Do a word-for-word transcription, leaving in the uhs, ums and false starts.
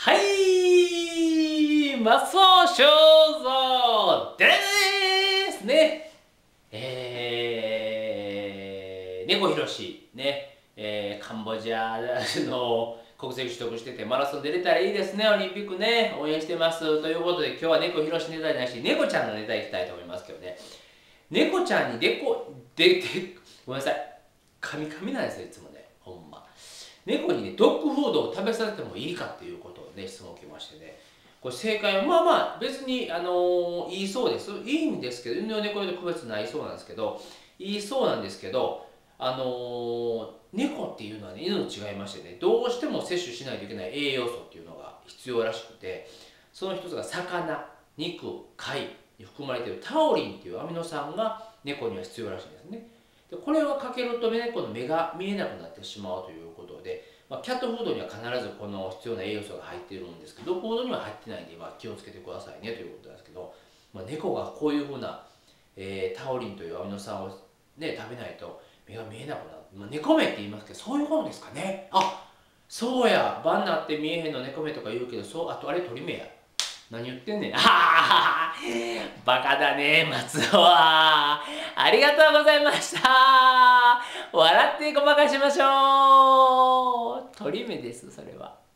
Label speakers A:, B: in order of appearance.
A: はい、マスオ正蔵でーすね。えー、猫ひろしね、えー、カンボジアの国籍取得しててマラソン出れたらいいですね、オリンピックね、応援してます。ということで今日は猫ひろしネタじゃないし、猫ちゃんのネタいきたいと思いますけどね。猫ちゃんにでこ、で、で、ごめんなさい。カミカミなんですよ、いつもね。ほんま。猫にね、ドッグフードを食べさせてもいいかっていうことをね、質問を受けましてね。これ正解は、まあまあ、別に、あのー、いいそうです。いいんですけど、犬用猫用と区別ないそうなんですけど、いいそうなんですけど、あのー、猫っていうのはね、犬と違いましてね、どうしても摂取しないといけない栄養素っていうのが必要らしくて、その一つが魚、肉、貝に含まれているタオリンっていうアミノ酸が猫には必要らしいんですね。でこれをかけると猫の目が見えなくなってしまうということで、まあ、キャットフードには必ずこの必要な栄養素が入っているんですけど、ドッグフードには入ってないんで、まあ、気をつけてくださいねということなんですけど、まあ、猫がこういうふうな、えータオリンというアミノ酸を、ね、食べないと目が見えなくなる、まあ、猫目って言いますけど、そういうことですかね。あ、そうや、晩になって見えへんの猫目とか言うけど、そう、あとあれ鳥目や。何言ってんねん。あははバカだね、松尾は。ありがとうございました。笑ってごまかしましょう。鳥目です、それは。